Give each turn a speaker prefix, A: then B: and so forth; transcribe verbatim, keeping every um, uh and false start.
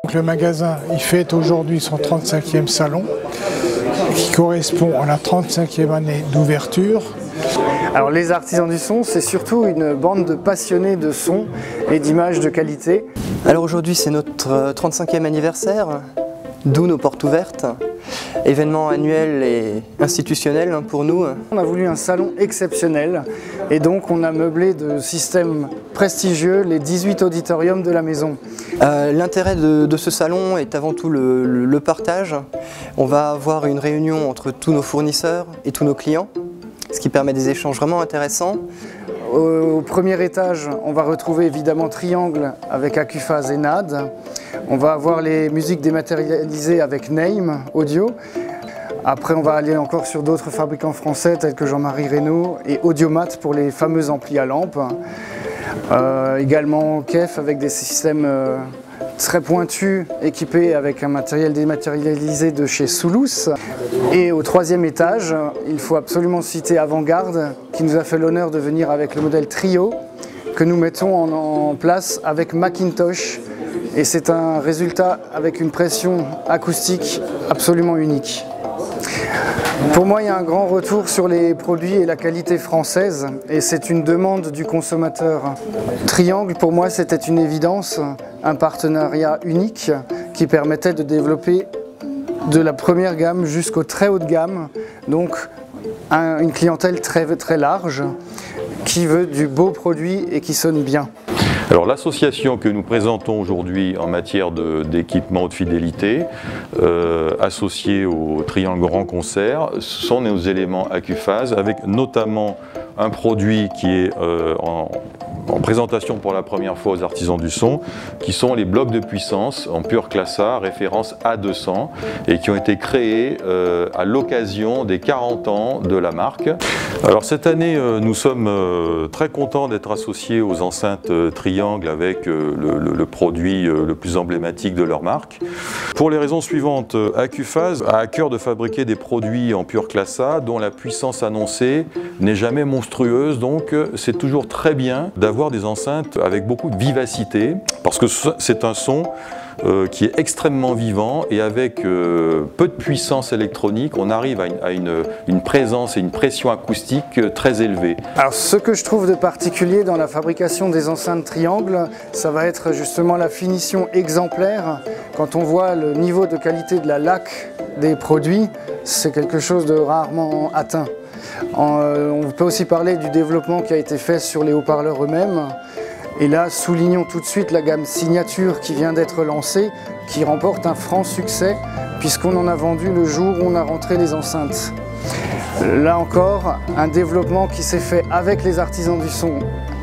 A: Donc le magasin il fête aujourd'hui son trente-cinquième salon qui correspond à la trente-cinquième année d'ouverture.
B: Alors les artisans du son, c'est surtout une bande de passionnés de son et d'images de qualité.
C: Alors aujourd'hui c'est notre trente-cinquième anniversaire, d'où nos portes ouvertes. Événement annuel et institutionnel pour nous.
B: On a voulu un salon exceptionnel et donc on a meublé de systèmes prestigieux les dix-huit auditoriums de la maison.
C: Euh, L'intérêt de, de ce salon est avant tout le, le, le partage. On va avoir une réunion entre tous nos fournisseurs et tous nos clients, ce qui permet des échanges vraiment intéressants.
B: Au, au premier étage, on va retrouver évidemment Triangle avec Accuphase et N A D. On va avoir les musiques dématérialisées avec Name Audio. Après, on va aller encore sur d'autres fabricants français tels que Jean-Marie Reynaud et Audiomat pour les fameux amplis à lampe. Euh, également Kef avec des systèmes euh, très pointus, équipés avec un matériel dématérialisé de chez Soulous. Et au troisième étage, il faut absolument citer Avant-Garde qui nous a fait l'honneur de venir avec le modèle Trio que nous mettons en, en place avec Macintosh. Et c'est un résultat avec une pression acoustique absolument unique. Pour moi, il y a un grand retour sur les produits et la qualité française, et c'est une demande du consommateur. Triangle, pour moi, c'était une évidence, un partenariat unique qui permettait de développer de la première gamme jusqu'au très haut de gamme, donc un, une clientèle très, très large qui veut du beau produit et qui sonne bien.
D: Alors l'association que nous présentons aujourd'hui en matière d'équipement de, de fidélité, euh, associée au Triangle Grand Concert, ce sont nos éléments Accuphase, avec notamment un produit qui est euh, en, en présentation pour la première fois aux artisans du son, qui sont les blocs de puissance en pure classe A, référence A deux cents, et qui ont été créés euh, à l'occasion des quarante ans de la marque. Alors cette année, euh, nous sommes euh, très contents d'être associés aux enceintes euh, Triangle avec euh, le, le, le produit euh, le plus emblématique de leur marque. Pour les raisons suivantes, euh, Accuphase a à cœur de fabriquer des produits en pure classe A dont la puissance annoncée n'est jamais monstrueuse, donc euh, c'est toujours très bien d'avoir des enceintes avec beaucoup de vivacité, parce que c'est un son Euh, qui est extrêmement vivant, et avec euh, peu de puissance électronique, on arrive à une, à une, une présence et une pression acoustique euh, très élevée.
B: Alors ce que je trouve de particulier dans la fabrication des enceintes Triangle, ça va être justement la finition exemplaire. Quand on voit le niveau de qualité de la laque des produits, c'est quelque chose de rarement atteint. En, euh, on peut aussi parler du développement qui a été fait sur les haut-parleurs eux-mêmes. Et là, soulignons tout de suite la gamme Signature qui vient d'être lancée, qui remporte un franc succès, puisqu'on en a vendu le jour où on a rentré les enceintes. Là encore, un développement qui s'est fait avec les artisans du son